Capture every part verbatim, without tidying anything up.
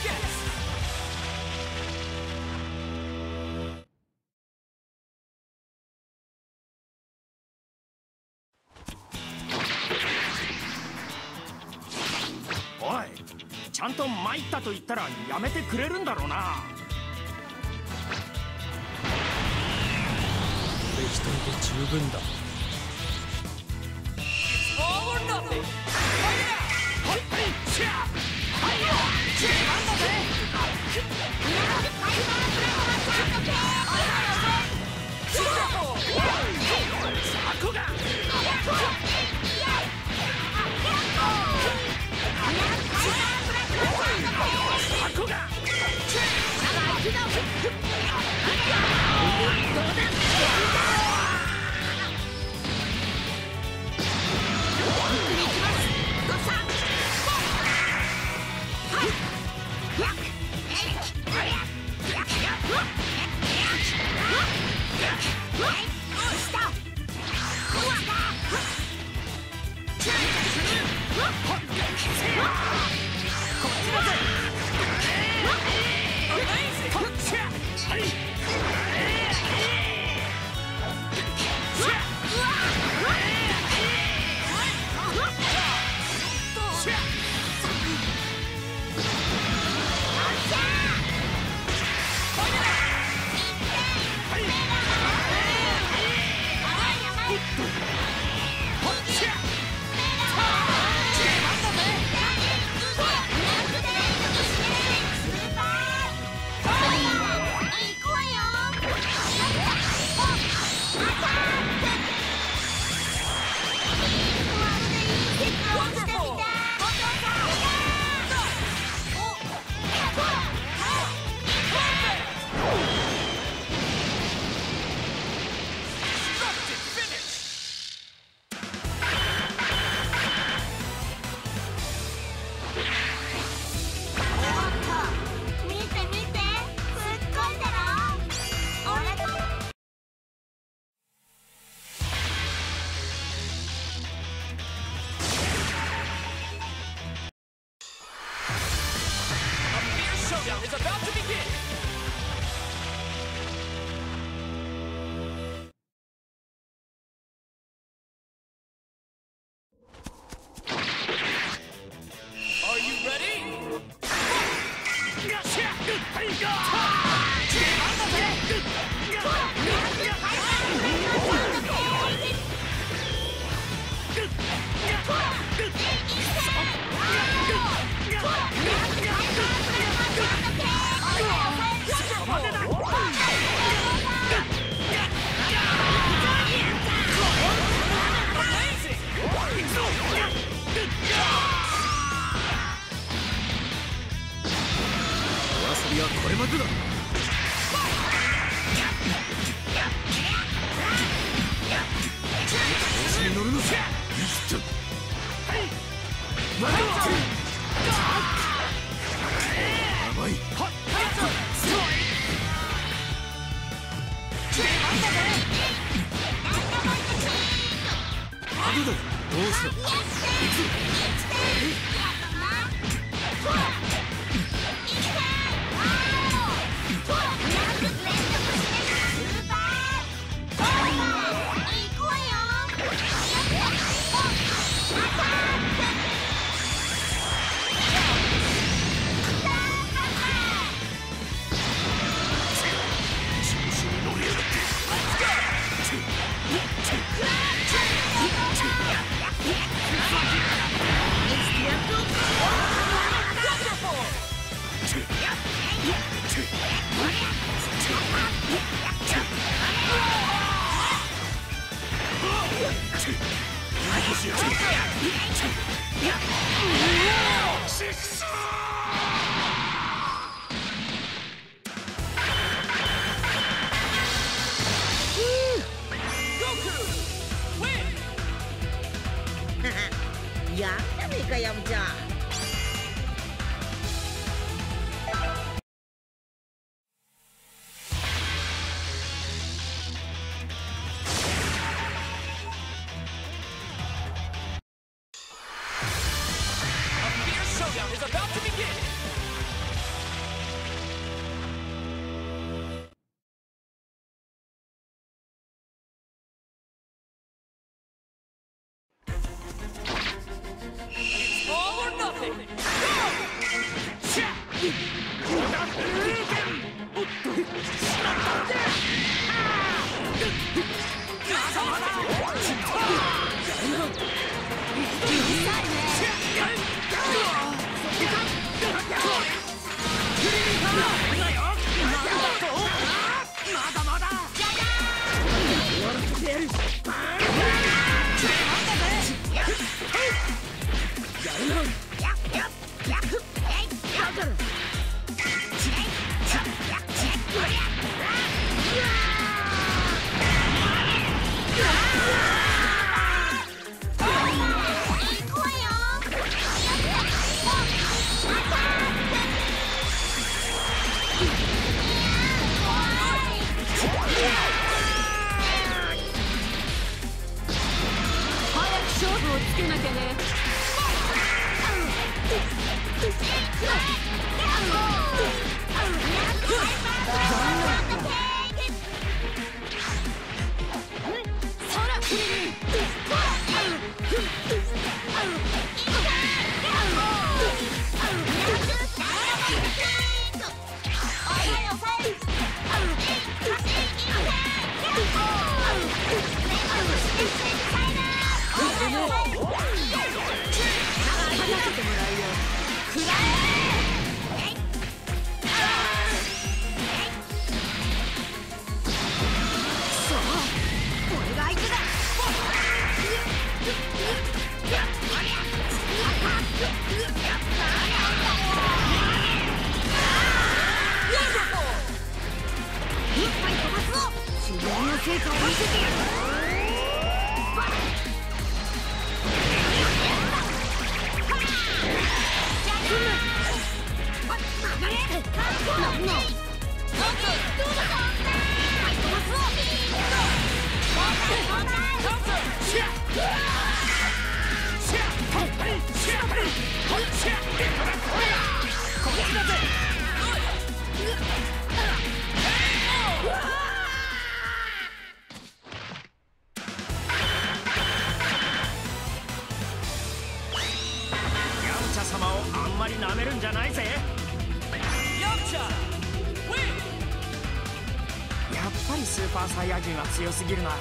おい、ちゃんと参ったと言ったらやめてくれるんだろうな。 俺一人で十分だ。これまでだ。調子に乗るのさ。生きた。甘い。まだだ。どうした。行く。 やんやねえかヤムちゃん。 A fierce showdown is about to begin. 勝負をつけなきゃね。成果を見せてやる。 様をあんまり舐めるんじゃないぜ。やっぱりスーパーサイヤ人は強すぎるな。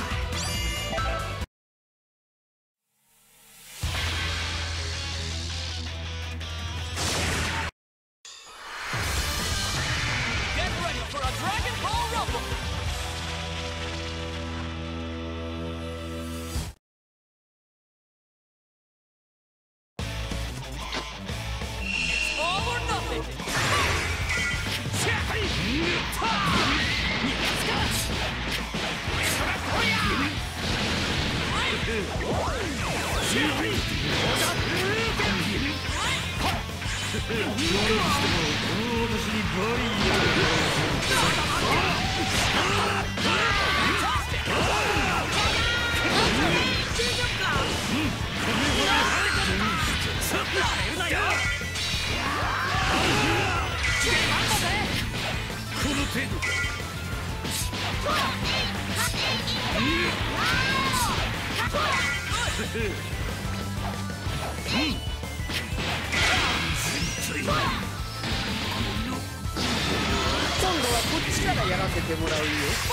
今度はこっちからやらせてもらうよ。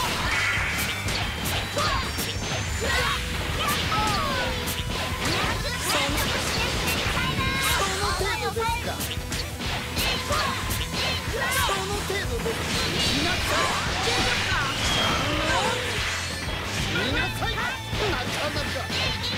その程度ですか。その程度ですか。皆さん皆さんなかなか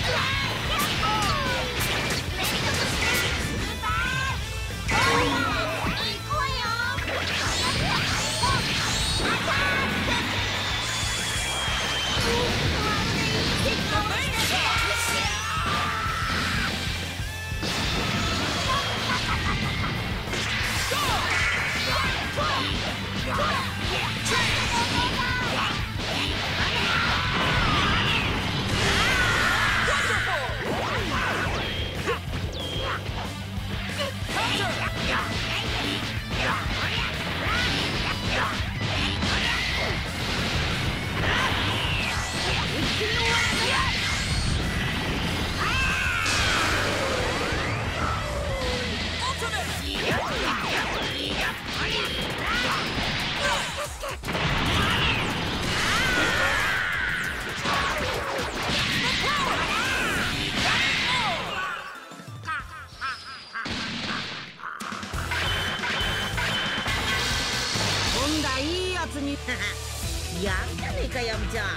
やんじゃねえかやむちゃん。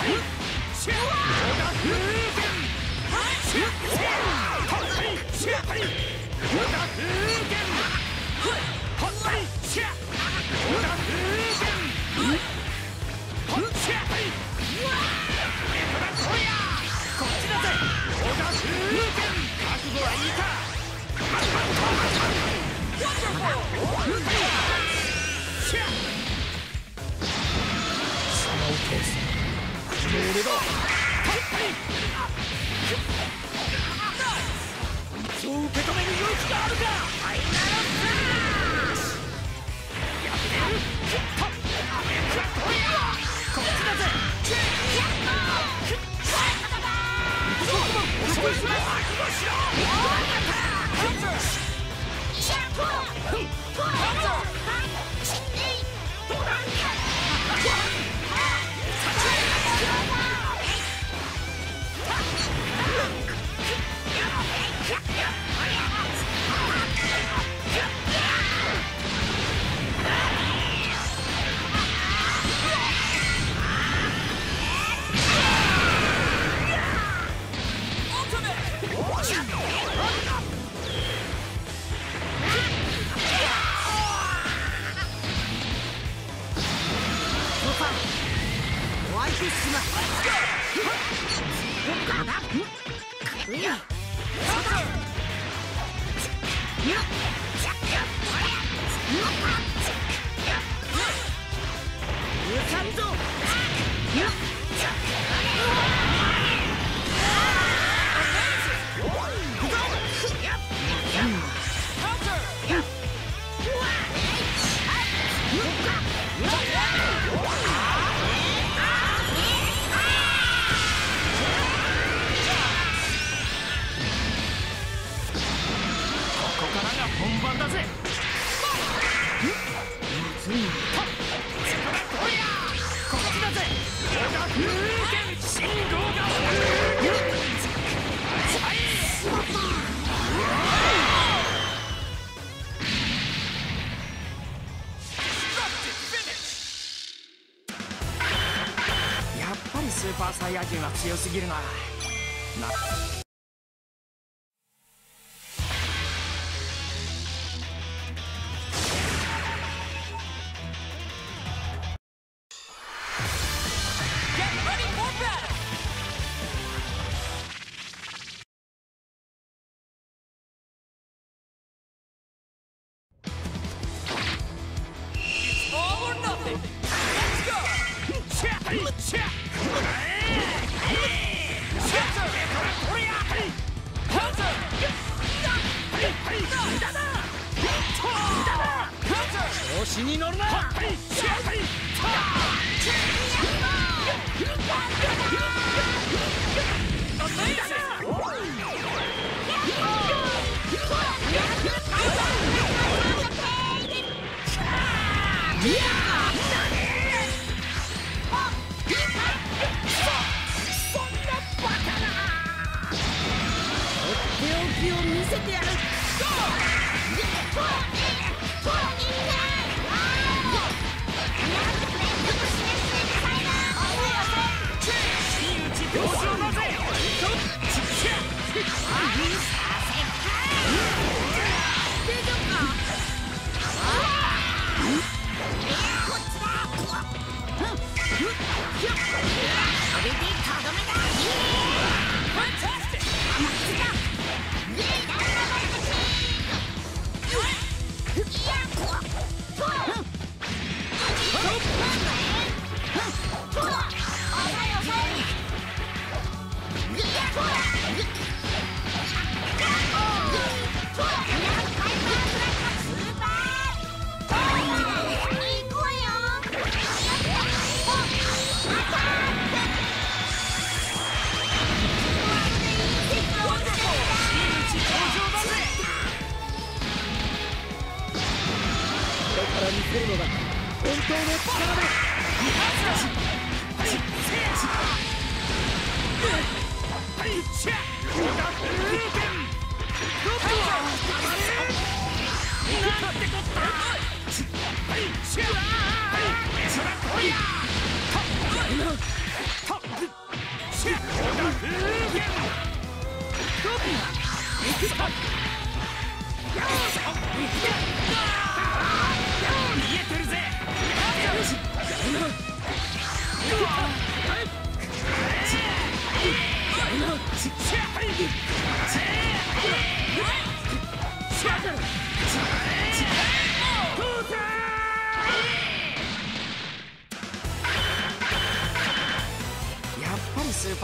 Shit! そう受け止める勇気があるか。ファイナルスラッシュ。やってやる。こっちだぜ。覚悟しろ。スーパーサイヤ人は強すぎるな。な調子に乗るな。 を見せてやる。見せるのが本当の力だ。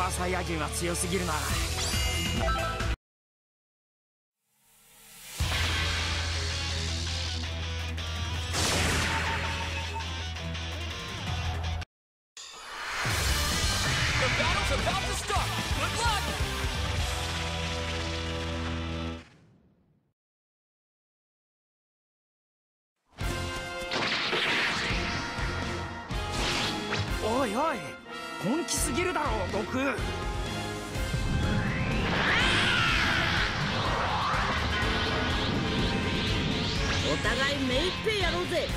ーサイヤ人は強すぎるな。おいおい、本気すぎるだろ悟空。 お互い目いっぺいやろうぜ。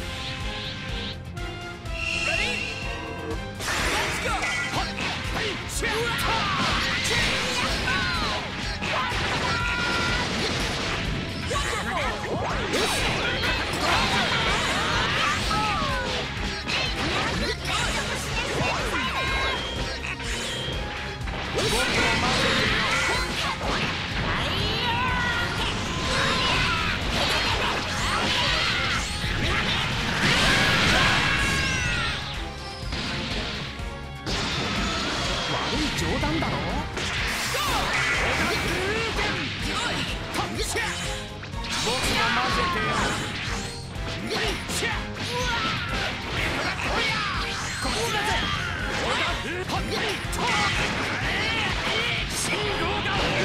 冗談だろ。僕も混ぜてよ。ここだぜ。信号が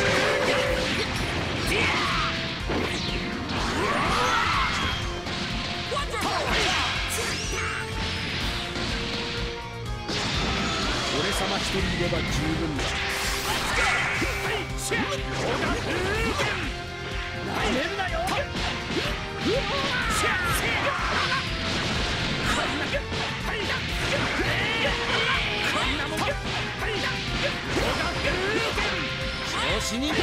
俺様一人いれば十分だ。 なめるなよ。 調子に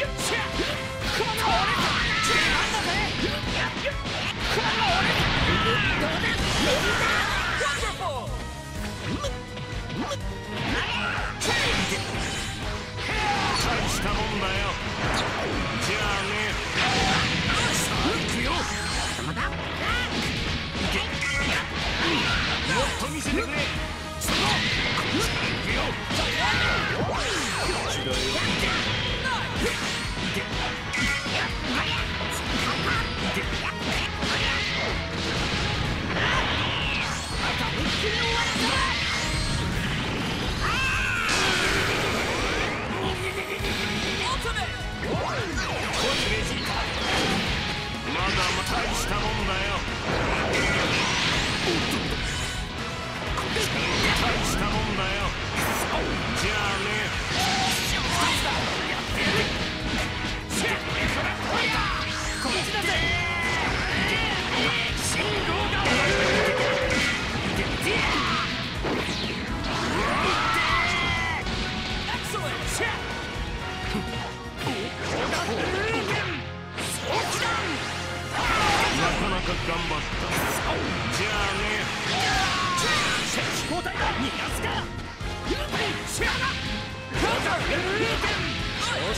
大したもんだよ。じゃあね。さあ行くよ。もっと見せてくれ。そこ。行くよ。まだ大したもんだよ。大したもんだよ。じゃあね。こっちだぜ。信号がなかなか頑張った。じゃあね。交代だ。逃がすか。調子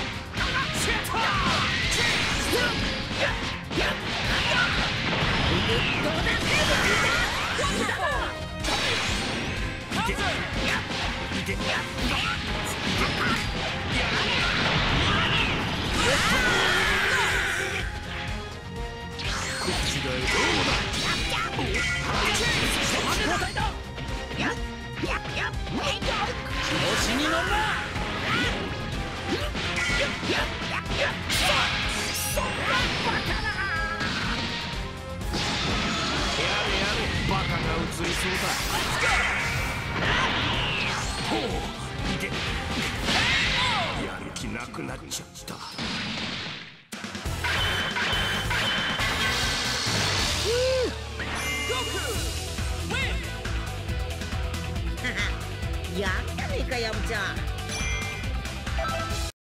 こっちだよ。どうだ。調子に乗るな。バカが映りそうだ。ほう、いけ。やる気なくなっちゃった。 やったねえか、ヤムちゃん。